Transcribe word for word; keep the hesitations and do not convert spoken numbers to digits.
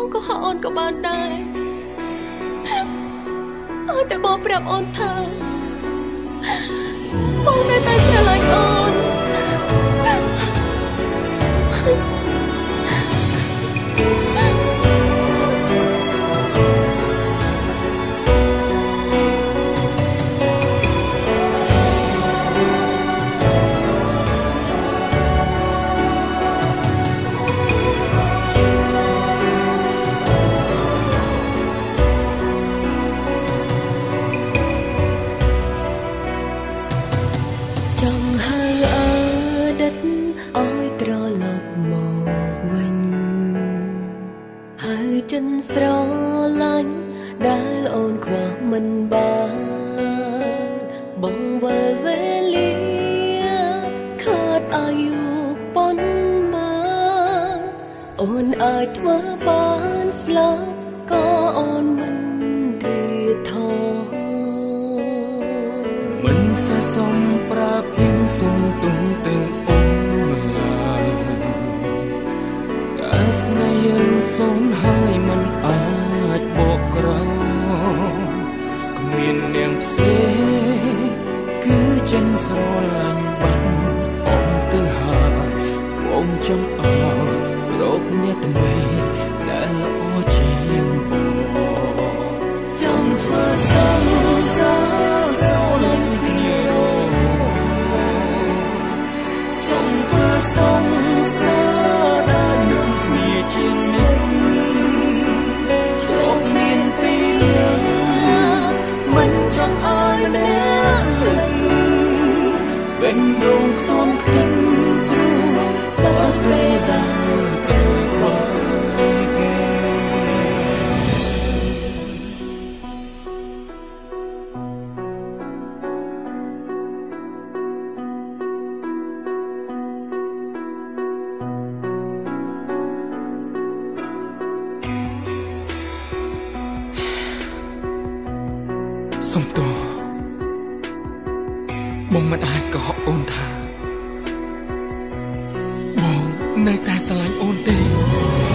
ก็หาអូនក៏បានដែរអើតែបងប្រាប់អូនថាបងនៅតែស្រឡាញ់អូនចិនស្រឡាញ់ដែលអូនខ្វះមិនបានបងវិលវេលាខាត់អាយុប៉ុន្មានអូនអាចធ្វើបានស្លាប់ក៏អូនមិនរៀថោមិនសះសំប្រាប់ពីងសុំទុំទៅអូនឡើយតែស្នេហ៍យើងសូនហើយមិនអាចបកក្រោយគ្មាននាងផ្សេងគឺចិនស្រឡាញ់បាត់អូនទៅហើយបងចង់អើរកអ្នកថ្មីដែលល្អជាងបងចង់ធ្វើសំសារស្រឡាញ់គ្នាចង់ធ្វើសំសារដែលនឹងគ្នាជាងមិនចង់ឲ្យម្នាក់ព្រឹកបេះដូងខ្ទន់ខ្ទឹមព្រោះដល់ពេលដែលត្រូវបានសុំទោសបងមិនអាចកុហកអូនថាបងនៅតែស្រឡាញ់អូនទេ